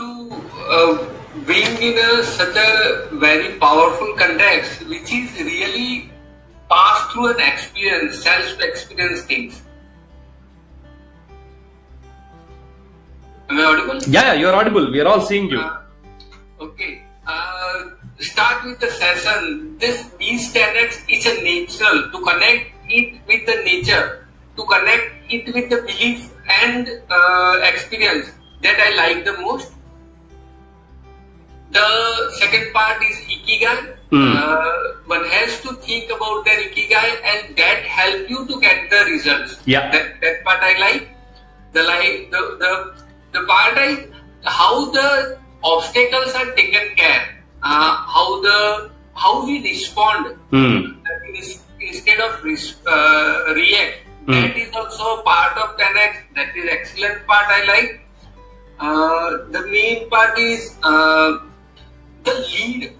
to bring in such a very powerful context, which is really passed through an experience, self-experience things. Am I audible? Yeah, you're audible. We are all seeing you. Okay. Start with the session. These tenets is a natural to connect it with the nature, to connect it with the belief and experience that I like the most. The second part is Ikigai. One has to think about their Ikigai and that help you to get the results. Yeah. That part I like. The part is how the obstacles are taken care. How we respond instead of react. That is also a part of tenet. That is excellent part I like. The main part is the lead.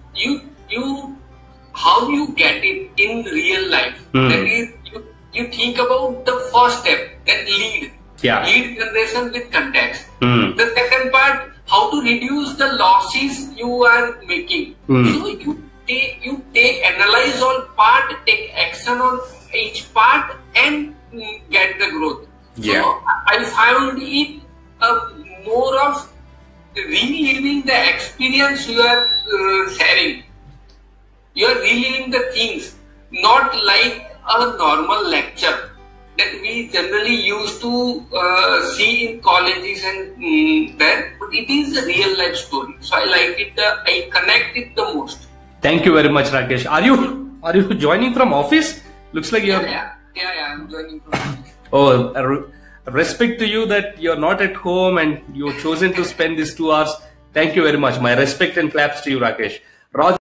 How you get it in real life. That is, you think about the first step, that lead. Yeah. Lead generation with context. The second part, how to reduce the losses you are making. So you analyze all part, take action on each part, and get the growth. Yeah. So I found it more of reliving the experience you are sharing. You are reliving the things, not like a normal lecture that we generally used to see in colleges and there, but it is a real life story. So I like it. I connect it the most. Thank you very much, Rakesh. Are you joining from office? Looks like you're. Yeah. I'm joining from office. Oh, respect to you that you're not at home and you've chosen to spend these 2 hours. Thank you very much. My respect and claps to you, Rakesh. Raj